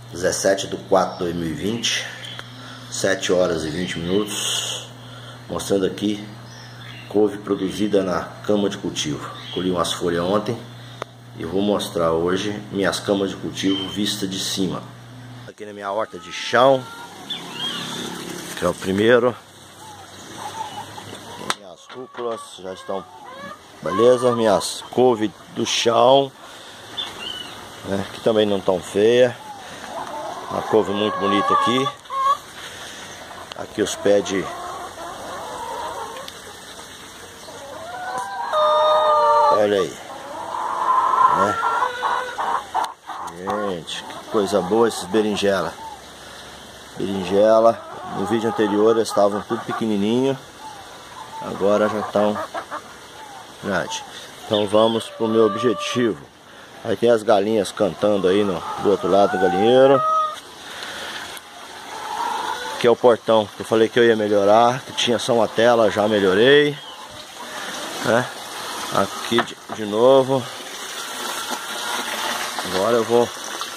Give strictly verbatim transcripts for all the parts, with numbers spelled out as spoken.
dezessete de quatro de dois mil e vinte, sete horas e vinte minutos, mostrando aqui couve produzida na cama de cultivo. Colhi umas folhas ontem e vou mostrar hoje minhas camas de cultivo vista de cima. Aqui na minha horta de chão, que é o primeiro. Minhas rúculas já estão beleza, minhas couve do chão, né, que também não tão feia. Uma couve muito bonita aqui. Aqui os pés de olha aí, né? Gente, que coisa boa esses berinjela. Berinjela, no vídeo anterior eles estavam tudo pequenininho, agora já estão grande. Então vamos pro meu objetivo. Aí tem as galinhas cantando aí no, do outro lado do galinheiro. Aqui é o portão que eu falei que eu ia melhorar, que tinha só uma tela, já melhorei, né? Aqui de, de novo. Agora eu vou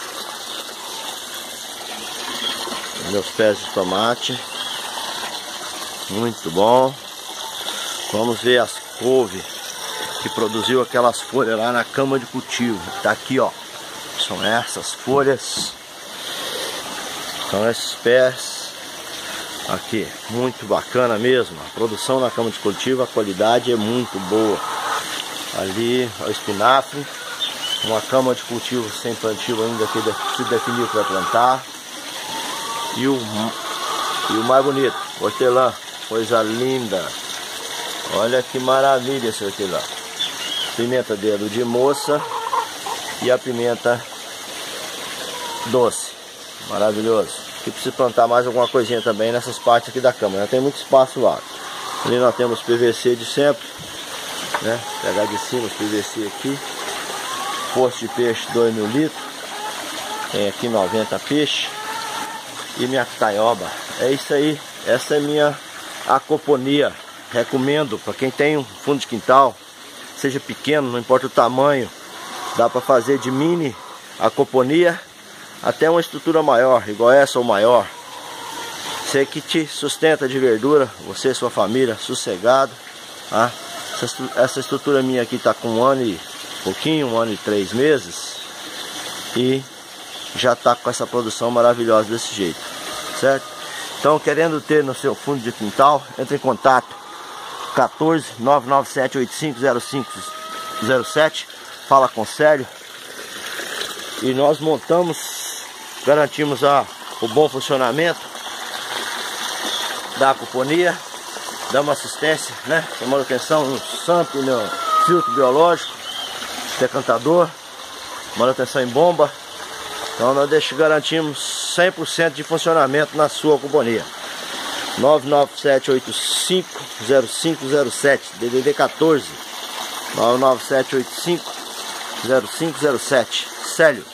meus pés de tomate, muito bom. Vamos ver as couve que produziu aquelas folhas lá na cama de cultivo. Tá aqui, ó. São essas folhas. São esses pés. Aqui, muito bacana mesmo. A produção na cama de cultivo, a qualidade é muito boa. Ali, o espinafre. Uma cama de cultivo sem plantio ainda que se definiu para plantar. E o, e o mais bonito, hortelã. Coisa linda. Olha que maravilha esse hortelã. Pimenta dedo de moça e a pimenta doce. Maravilhoso. Aqui precisa plantar mais alguma coisinha também nessas partes aqui da cama. Já tem muito espaço lá. Ali nós temos P V C de sempre, né? Pegar de cima os P V C aqui. Poço de peixe dois mil litros. Tem aqui noventa peixes. E minha taioba. É isso aí. Essa é minha acoponia. Recomendo para quem tem um fundo de quintal, seja pequeno, não importa o tamanho, dá para fazer de mini acoponia até uma estrutura maior, igual essa ou maior. Você que te sustenta de verdura, você e sua família, sossegado, tá? Essa, essa estrutura minha aqui está com um ano e pouquinho, um ano e três meses, e já está com essa produção maravilhosa desse jeito, certo? Então, querendo ter no seu fundo de quintal, entre em contato quatorze, nove nove sete, oito cinco zero cinco zero sete. Fala com o Célio. E nós montamos, garantimos a, o bom funcionamento da acoponia, damos assistência, né? Tem manutenção no samp, no filtro biológico, decantador, manutenção em bomba. Então nós deixamos, garantimos cem por cento de funcionamento na sua acoponia. nove nove sete, oito cinco zero cinco zero sete, D D D quatorze, nove nove sete, oito cinco zero cinco zero sete. Célio.